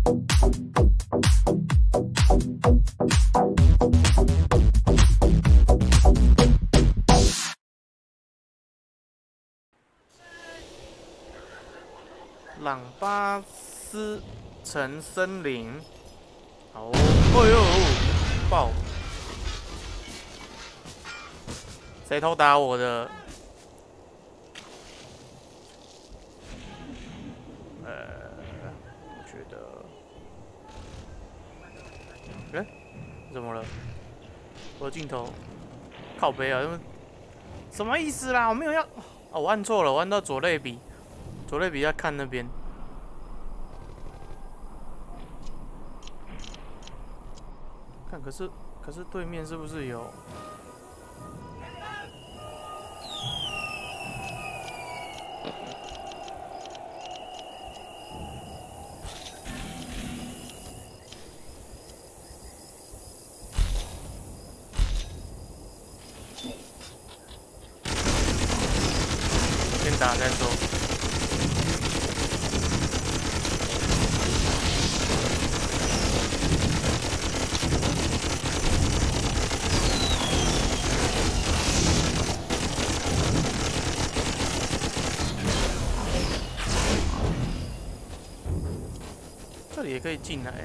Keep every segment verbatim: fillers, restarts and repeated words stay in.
朗巴斯城森林，好，哎呦，爆！谁偷打我的？呃，我觉得，哎、欸，怎么了？我的镜头靠背啊，什么意思啦？我没有要，哦，我按错了，我按到左类比，左类比要看那边。看，可是可是对面是不是有？先打再说。这里也可以进来。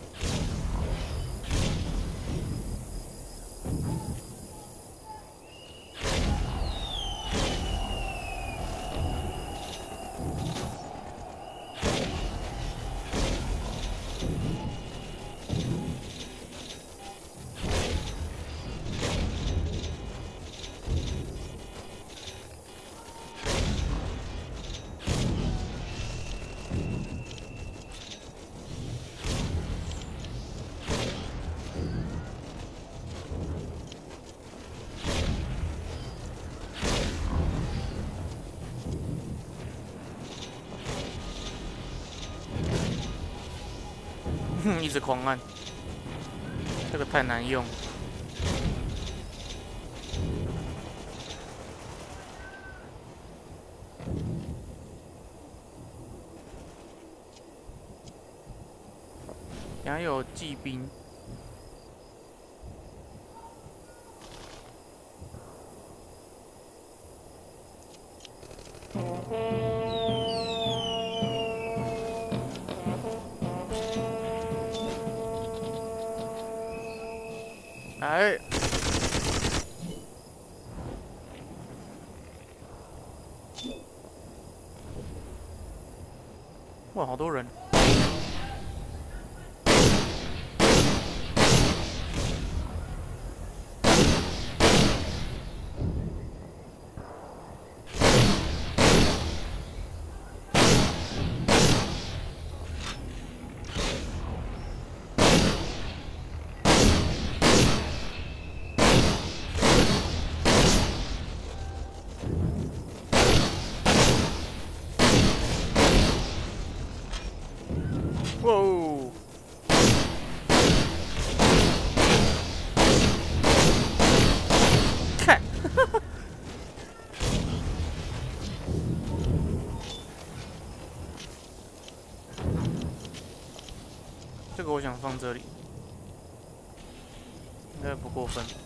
哼，一直狂按，这个太难用。然后有骑兵。哎，哇，好多人！哇哦！看，这个我想放这里，应该不过分。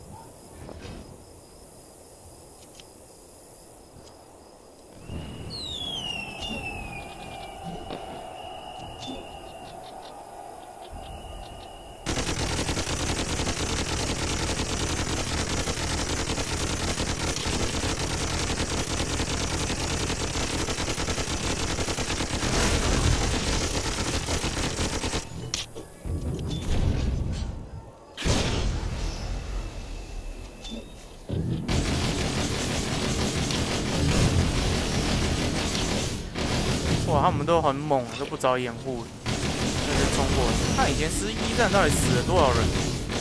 哇，他们都很猛，都不找掩护，直接冲过去。他以前十一战到底死了多少人？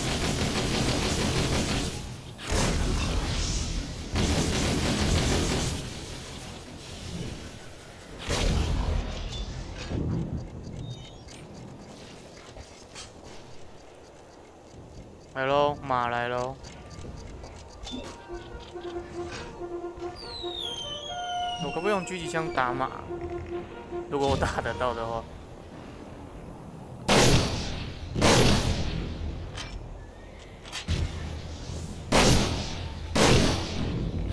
来喽，马来喽！我可不可以用狙击枪打马？如果我打得到的话。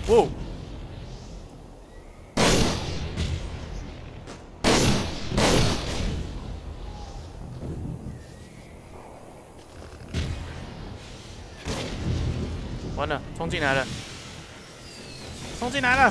哇！完了，冲进来了，冲进来了！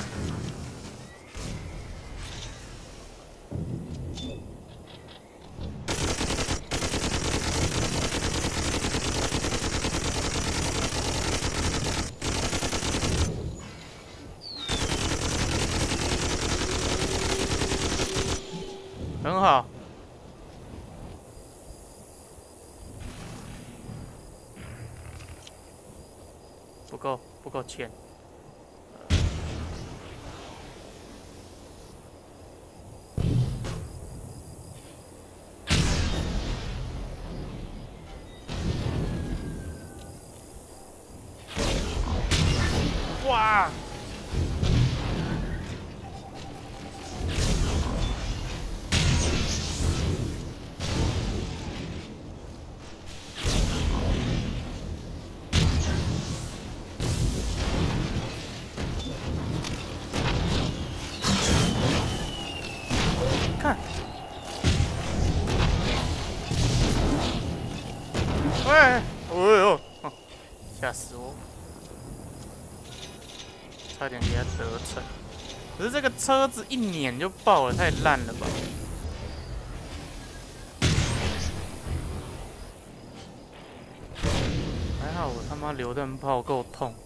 很好。不够，不够钱。哇！看，哎，哎呦，吓死我！差点给他得逞。可是这个车子一碾就爆了，太烂了吧！还好我他妈榴弹炮够痛。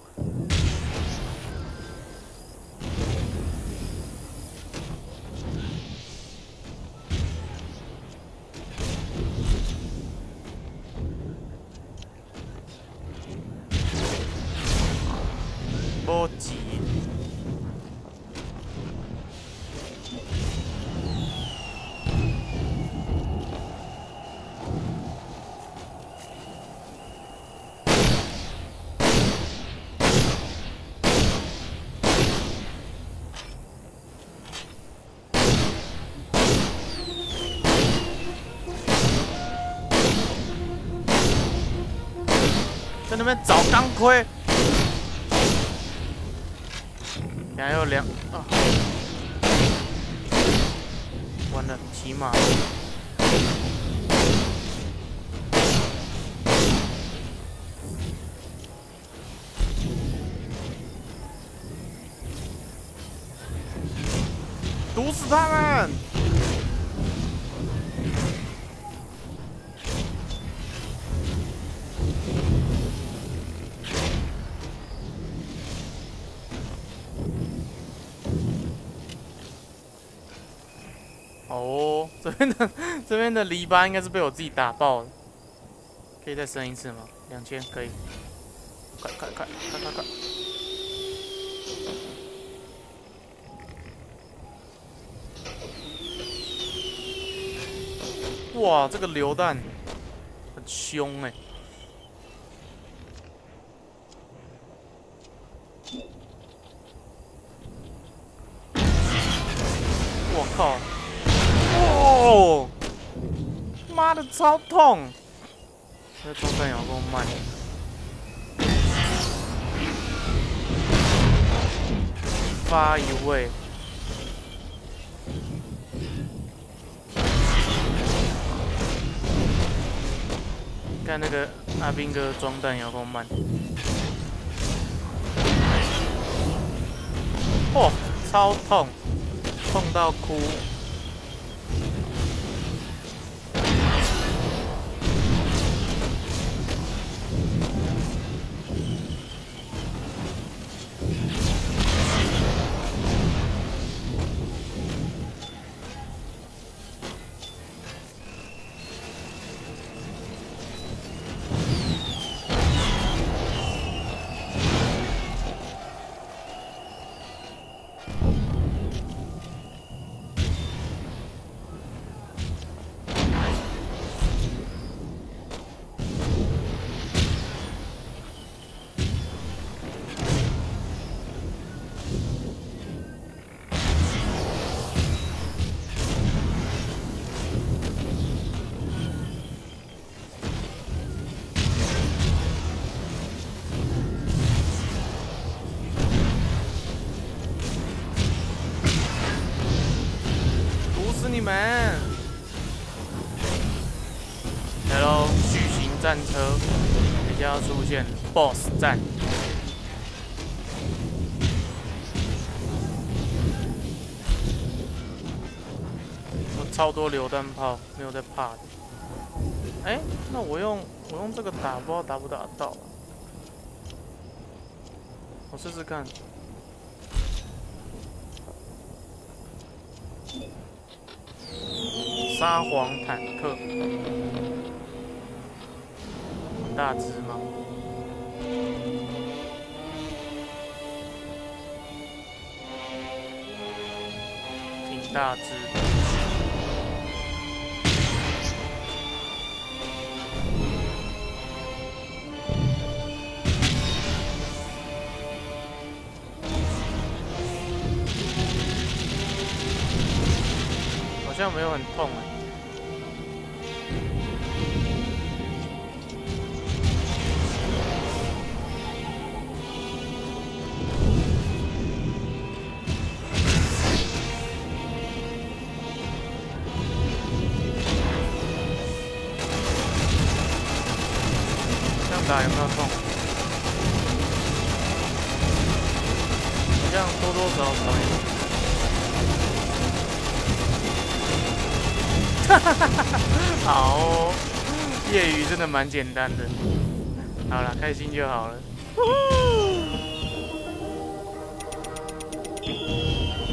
不急。在那边找钢盔。还有两啊！完了，骑马。毒死他们！哦，这边的这边的篱笆应该是被我自己打爆了。可以再升一次吗？两千可以。快快快快快快！哇，这个榴弹很凶哎、欸！我靠！哦，妈的，超痛！这装弹有够慢。发一位。看那个阿兵哥装弹有够慢。哦，超痛，痛到哭。 战车即将要出现 BOSS 战。我超多榴弹炮，没有在怕的。哎、欸，那我用我用这个打，不知道打不打得到、啊。我试试看。沙皇坦克，很大只吗？挺大只的。好像没有很痛哎。打有没有痛？好像多多少少有。哈哈哈哈！好哦，业余真的蛮简单的。好了，开心就好了。